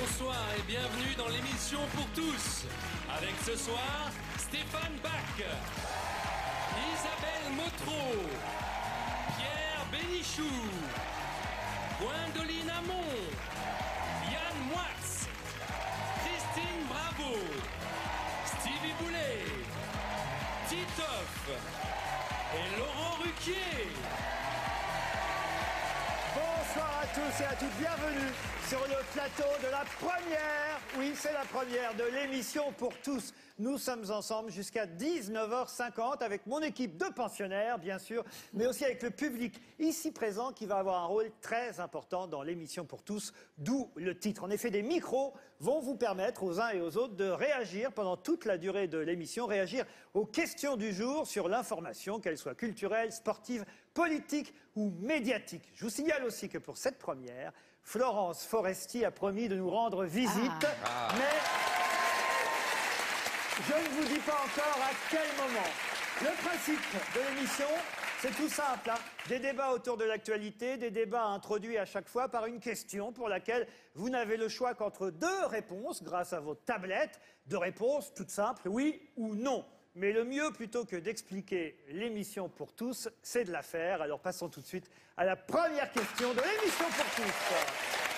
Bonsoir et bienvenue dans l'émission pour tous. Avec ce soir, Stéphane Bach, Isabelle Motro, Pierre Bénichou, Gwendoline Amon, Yann Moix, Christine Bravo, Stevie Boulet, Titoff et Laurent Ruquier. Bonsoir à tous et à toutes, bienvenue sur le plateau de la première, oui c'est la première de l'émission pour tous. Nous sommes ensemble jusqu'à 19h50 avec mon équipe de pensionnaires bien sûr, mais aussi avec le public ici présent qui va avoir un rôle très important dans l'émission pour tous, d'où le titre. En effet, des micros vont vous permettre aux uns et aux autres de réagir pendant toute la durée de l'émission, réagir aux questions du jour sur l'information, qu'elle soit culturelle, sportive, politique ou médiatique. Je vous signale aussi que pour cette première, Florence Foresti a promis de nous rendre visite, mais je ne vous dis pas encore à quel moment. Le principe de l'émission, c'est tout simple, hein. Des débats autour de l'actualité, des débats introduits à chaque fois par une question pour laquelle vous n'avez le choix qu'entre deux réponses grâce à vos tablettes. Deux réponses toutes simples, oui ou non. Mais le mieux, plutôt que d'expliquer l'émission pour tous, c'est de la faire. Alors passons tout de suite à la première question de l'émission pour tous.